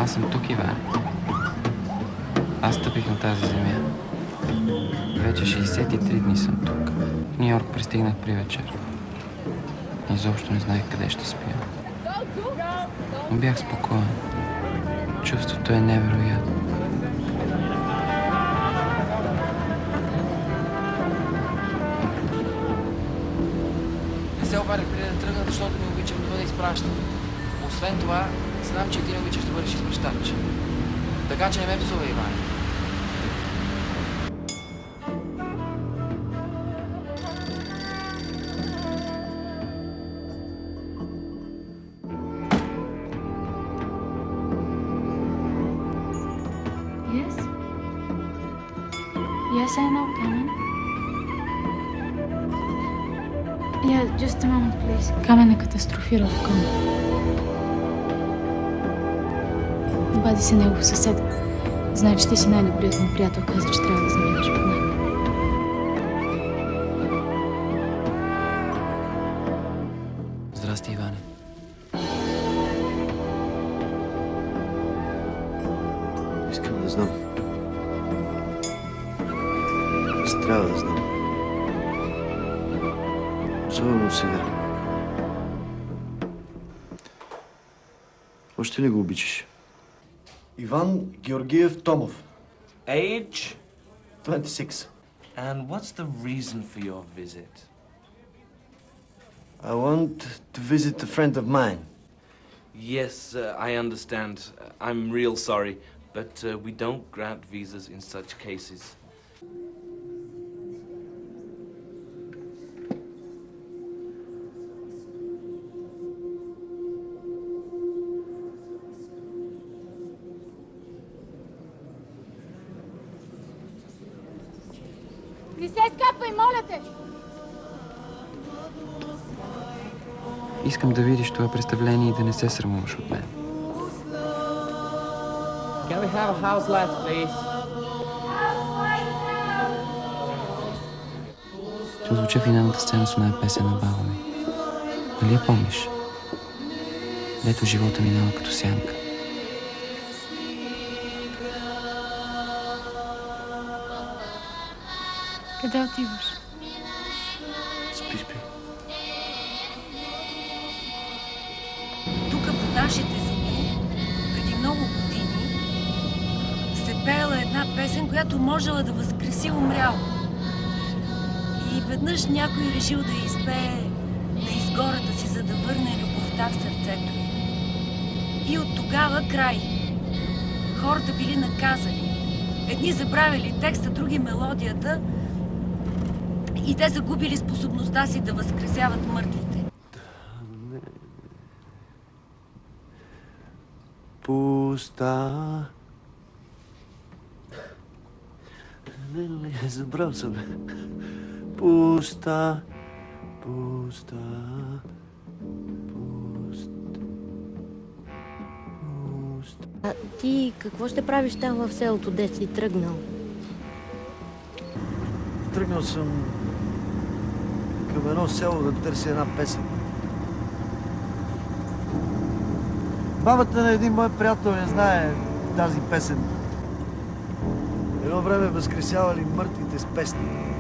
Аз съм тук, Иван. Аз стъпих на тази земя. Вече 63 дни съм тук. В Ню Йорк пристигнах при вечер. Изобщо не знаех къде ще спя. Но бях спокоен. Чувството е невероятно. Не се обадих преди да тръгна, защото не обичам да бъда изпращан. Освен това, знам, че ти не обичаш да бъдеш изпращач. Така че не ме псува, Иван. Yes? Yes, I know, Carmen. Yeah, just a moment, please. Камен е катастрофирал в кома. Обади се негов съсед. Знае, че ти си най-добрият му приятел. Каза, че трябва да заминеш под него. Здрасти, Иване. Искам да знам. Аз трябва да знам. Особено сега. Още ли го обичаш? Иван Георгиев Томов. Age? 26. And what's the reason for your visit? I want to visit a friend of mine. Yes, I understand. I'm real sorry, but we don't grant visas in such cases. Не се скапвай, моля те! Искам да видиш това представление и да не се срамуваш от мен. Can we have a house light, please? Ще озвуча финалната сцена с оная песен на баба ми. Нали я помниш? Дето живота минава като сянка. Къде отиваш? Спи, спи. Тук по нашите земи, преди много години, се пеела една песен, която можела да възкреси умрял. И веднъж някой решил да я изпее на изгората си, за да върне любовта в сърцето й. И от тогава край. Хората били наказани. Едни забравили текста, други мелодията и те загубили способността си да възкресяват мъртвите. Пуста. Не, забрал съм. Пуста. Пуста. А ти какво ще правиш там в селото, де си тръгнал? Тръгнал съм към едно село да търся една песен. Бабата на един мой приятел не знае тази песен. Едно време възкресявали мъртвите с песни.